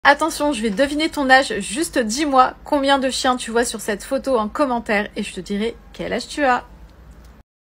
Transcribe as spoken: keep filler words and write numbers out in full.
Attention, je vais deviner ton âge, juste dis-moi combien de chiens tu vois sur cette photo en commentaire et je te dirai quel âge tu as.